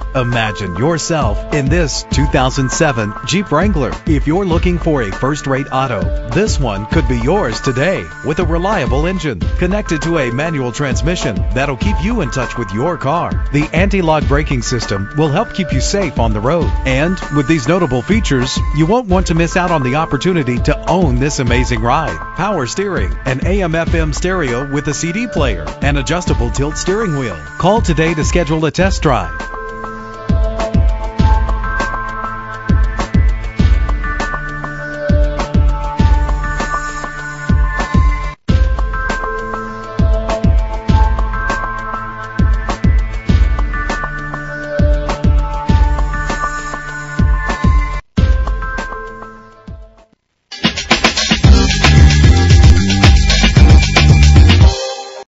Imagine yourself in this 2007 Jeep Wrangler. If you're looking for a first-rate auto, this one could be yours today. With a reliable engine connected to a manual transmission that'll keep you in touch with your car. The anti-lock braking system will help keep you safe on the road. And with these notable features, you won't want to miss out on the opportunity to own this amazing ride. Power steering, an AM/FM stereo with a CD player, and adjustable tilt steering wheel. Call today to schedule a test drive.